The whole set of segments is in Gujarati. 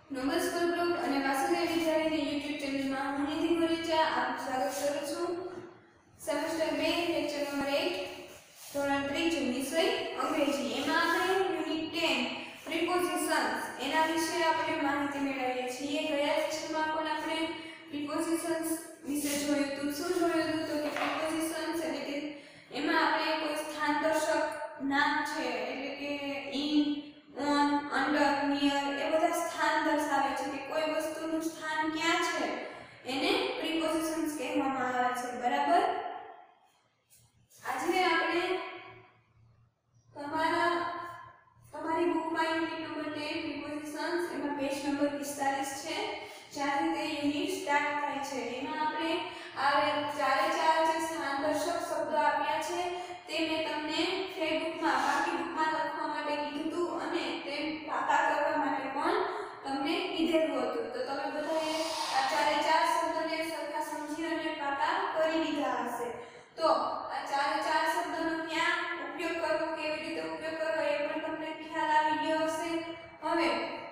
નમસ્કાર બ્લોગ અને વાસુદેવ વિદ્યાલયની YouTube ચેનલમાં હું નિધિ ગોરેચા આપનું સ્વાગત કરું છું. સેમેસ્ટર 2 લેક્ચર નંબર 8 ધોરણ 3 વિષય અંગ્રેજી. એમાં આપણે યુનિટ 10 પ્રિપોઝિશન્સ એના વિશે આપણે માહિતી મેળવીએ છીએ. ગયા લેક્ચરમાં પણ આપણે પ્રિપોઝિશન્સ વિશે જોયું હતું. શું જોયું હતું તો કે પ્રિપોઝિશન્સ એટલે કે એમાં આપણે કોઈ સ્થાનદર્શક નામ છે એટલે કે ઇન, ઓન, અંડર, નિયર એ બધા સ્થાન દર્શાવે છે કે કોઈ વસ્તુનું સ્થાન ક્યાં છે એને પ્રિપોઝિશન્સ કહેવામાં આવે છે. બરાબર. આજે આપણે તમારી બુકમાં યુનિટ નંબર 10 પ્રિપોઝિશન્સ એમાં પેજ નંબર 45 છે જ્યાંથી તે યુનિટ સ્ટાર્ટ થાય છે. એમાં આપણે આ ચારે ચાર જે સ્થાનદર્શક શબ્દો આપ્યા છે તે મેં તમને ફેસબુકમાં બાકી બુકમાં લખવા માટે કીધું હતું અને તે પાકા કરવા માટે પણ તમને કીધેલું હતું. તો તમે બધાએ આ ચારે ચાર શબ્દોને સરખા સમજી અને પાકા કરી લીધા હશે. તો આ ચારે ચાર શબ્દોનો ક્યાં ઉપયોગ કરવો, કેવી રીતે ઉપયોગ કરવો એ પણ તમને ખ્યાલ આવી ગયો હશે. હવે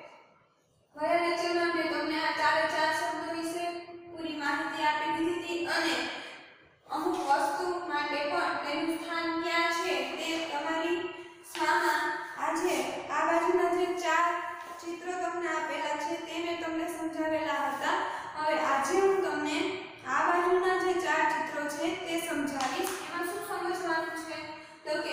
ગયા લેક્ચરમાં મેં તમને આ ચારે ચાર શબ્દો વિશે પૂરી માહિતી આપી દીધી હતી અને અમુક વસ્તુ માટે પણ તેનું સ્થાન ક્યાં છે તે તમારી સામા આજે આ બાજુના જે ચાર ચિત્રો તમને આપેલા છે તે મેં તમને સમજાવેલા હતા. હવે આજે હું તમને આ બાજુના જે ચાર ચિત્રો છે તે સમજાવીશ. એમાં શું સમજવાનું છે તો કે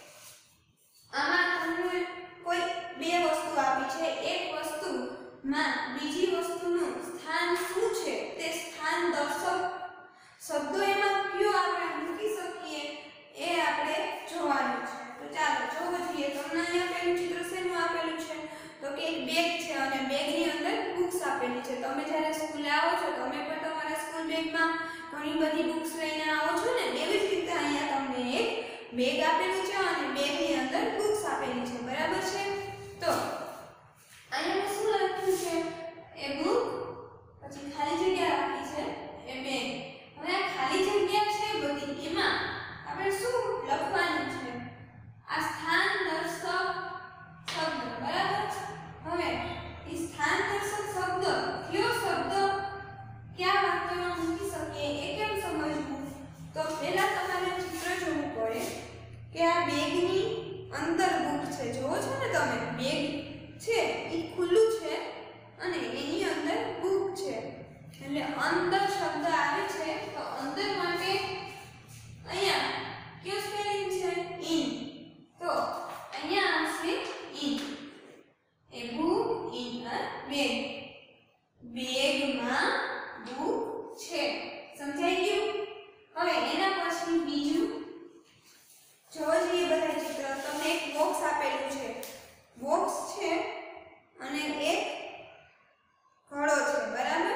આમાં તમને કોઈ બે વસ્તુ આપી છે. એક વસ્તુમાં બીજી વસ્તુનું સ્થાન શું છે તે સ્થાન દર્શક શબ્દો એમાં કયો આપણે મૂકી શકીએ એ આપણે જોવાનું છે. તો ચાલો જોવો જોઈએ. તમને અહીંયા પેલું ચિત્ર શેનું આપેલું છે તો કે એક બેગ છે અને બેગની અંદર બુક્સ આપેલી છે. તમે જ્યારે સ્કૂલે આવો છો તમે પણ તમારા સ્કૂલ બેગમાં ઘણી બધી બુક્સ લઈને આવો છો ને, એવી જ રીતે અહીંયા તમને એક બેગ આપેલું છે અને બેગની અંદર બુક્સ આપેલી છે. બરાબર છે. તો અહીંયા શું લખ્યું છે એ બુક, પછી ખાલી જગ્યા રાખી છે એ બેગ. હવે આ ખાલી જગ્યા છે બધી એમાં આપણે શું લખવાનું છે? આ સ્થાન દર્શક શબ્દ. બરાબર. હવે એ સ્થાન દર્શક શબ્દ કયો શબ્દ ક્યાં વાક્યમાં મૂકી શકીએ એ કેમ સમજવું? તો પહેલા તમારે ચિત્ર જોવું પડે કે આ બેગની અંદર બુક છે. જોવો છો ને તમે, બેગ છે એ ખુલ્લું છે અને એની અંદર બુક છે એટલે અંદર શબ્દ આવે છે. તો અંદર માટે અહીંયા કયો સ્પેલિંગ છે? ઇન. તો અહીંયા આવશે in. A book in a bag. બેગમાં બુક છે. સમજાઈ ગયું? હવે એના પછી બીજું જોવો જોઈએ બધા ચિત્ર. તમને એક બોક્સ આપેલું છે. બોક્સ છે અને એક ઘડો છે. બરાબર.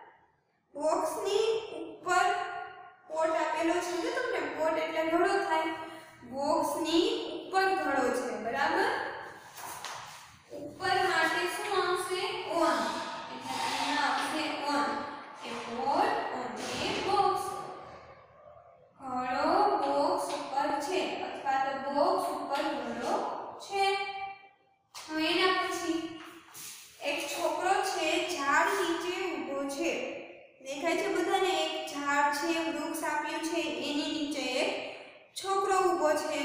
બોક્સની ઉપર પોટ આપેલો છે કે તમને પોટ એટલે ઘડો થાય. બોક્સની ઉપર ઘડો છે. બરાબર. ઉપર માટે શું આવશે? ઓન. એટલે અહીંયા આવશે on. A pot on a box. ઘડો બોક્સ ઉપર છે અથવા તો બોક્સ ઉપર ઘડો છે. હવે એના પછી એક છોકરો છે ઝાડ નીચે ઊભો છે. દેખાય છે બધાને? એક ઝાડ છે, વૃક્ષ આપ્યું છે, એની નીચે એક છોકરો ઊભો છે.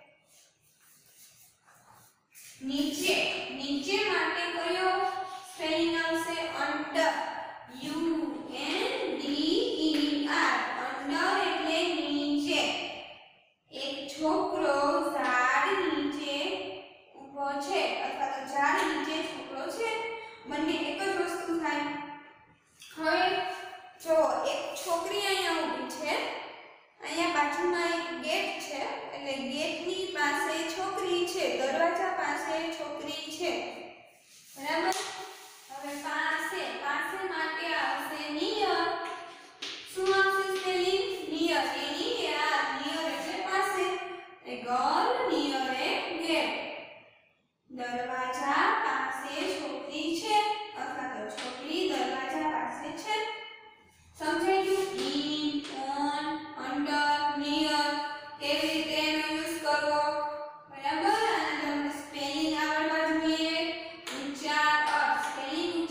નીચે. નીચે માટે કયો સ્પેલિંગ આવશે? Under. U N D E R. Under એટલે નીચે. એક છોકરો ઝાડ નીચે ઊભો છે અથવા તો ઝાડ નીચે છોકરો છે. બંને એક જ વસ્તુ થાય. હવે જો એક છોકરી અહીંયા ઊભી છે, અહીંયા બાજુમાં એક ગેટ છે એટલે ગેટની પાસે છોકરી છે, દરવાજા પાસે છોકરી છે. બરાબર. હવે પાસે. પાસે માટે આવશે નિયર. શું આવશે સ્પેલિંગ? નિયર. એની આ નિયર એટલે પાસે. A girl near a gate. દરવાજા પાસે છોકરી છે અથવા તો છોકરી દરવાજા પાસે છે. સમજાઈ ગયું? ઇન, ઓન, અંડર, નિયર કેવી રીતે એનો યુઝ કરવો. બરાબર. અને તમને સ્પેલિંગ આવડવા જોઈએ. ચાર સ્પેલિંગ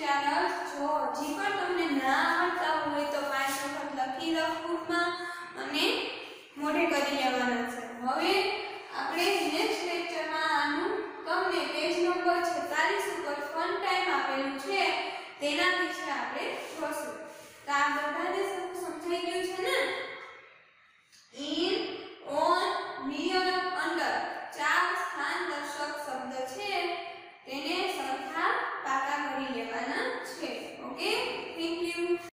મોઢે કરી લેવાના છે. હવે આપણે નેક્સ્ટ લેક્ચરમાં આનું તમને પેજ નંબર 46 ઉપર ફન ટાઈમ આપેલું છે તેના વિશે આપણે જોશું. તો આ બધાને સમજાઈ ગયું છે ને? ઇન, ઓન, નિયર, અંડર ચાર સ્થાન દર્શક શબ્દ છે તેને સરખા પાકા કરી લેવાના છે. ઓકે.